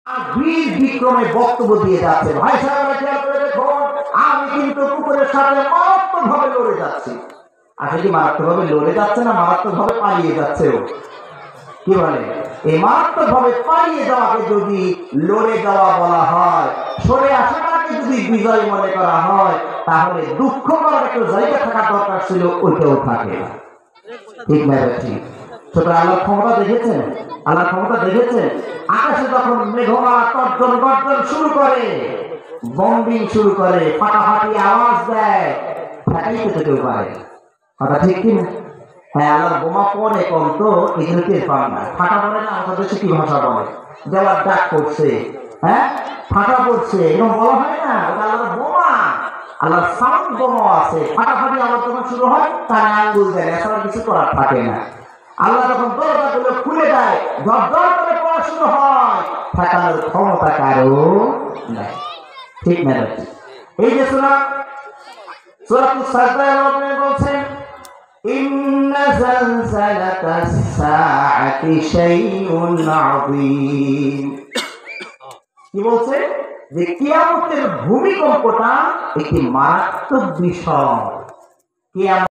বীর বিক্রমে বক্তব্য দিয়ে যাচ্ছে। ভাই সাহেব খেয়াল করে দেখুন, আমি কিন্তু কুকুরের সাথে মারাত্মকভাবে লড়ে যাচ্ছি। আসলে কি মারাত্মকভাবে লড়ে যাচ্ছে না মারাত্মকভাবে পালিয়ে যাচ্ছে? কি বলে? এই মারাত্মকভাবে পালিয়ে যাওয়াকে যদি লড়ে যাওয়া বলা হয়, সরে আসাটাকে যদি বিজয় মনে করা হয়, তাহলে দুঃখ করার একটা জায়গা থাকা দরকার ছিল, ওইটাও থাকে না। ঠিক না? ঠিক। সুতরাং আল্লাহর ক্ষমতা দেখেছেন, আল্লাহর ক্ষমতা দেখেছেন। আকাশে যখন মেঘমালা তর্জন গর্জন শুরু করে, বম্বিং শুরু করে, ফাটাফাটি আওয়াজ দেয়, ফাটাইতে তো কেউ পারে। কথা ঠিক কিনা? হ্যাঁ, আল্লাহর বোমা পড়ে কম তো এগুলো টের পান না। ফাটা পড়ে না, আমাদের দেশে কি ভাষা বলে? দেওয়ার ডাক পড়ছে, হ্যাঁ ফাটা পড়ছে, এরকম বলা হয় না। ওটা আল্লাহর বোমা, আল্লাহর সাউন্ড বোমা আছে। ফাটাফাটি আওয়াজ যখন শুরু হয়, তার আঙ্গুল দেয়, এছাড়া কিছু করার থাকে না। আল্লাহ যখন দরজাগুলো খুলে দেয়, দরদর করে পড়া শুরু হয়, ফাটানোর ক্ষমতা কারো নাই। ঠিক না? এই যে সূরাতুস সাজদায় আল্লাহ বলছেন, ইন্না যালজালাতাস সাআতি শাইউন আযীম। কি বলছে? যে কিয়ামতের ভূমিকম্পটা একটি মারাত্মক বিষয়। কিয়ামত